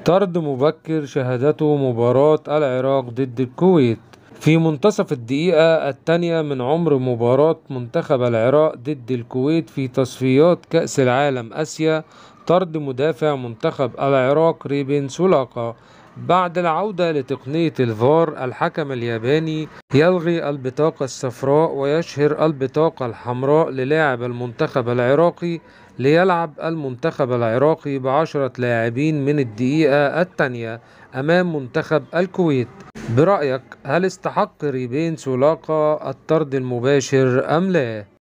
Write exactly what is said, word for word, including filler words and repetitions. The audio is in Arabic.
طرد مبكر شهدته مباراة العراق ضد الكويت في منتصف الدقيقة الثانية من عمر مباراة منتخب العراق ضد الكويت في تصفيات كأس العالم آسيا. طرد مدافع منتخب العراق ريبين سولاقة بعد العودة لتقنية الفار. الحكم الياباني يلغي البطاقة الصفراء ويشهر البطاقة الحمراء للاعب المنتخب العراقي، ليلعب المنتخب العراقي بعشرة لاعبين من الدقيقة الثانية أمام منتخب الكويت. برأيك هل استحق ريبين سولاقة الطرد المباشر أم لا؟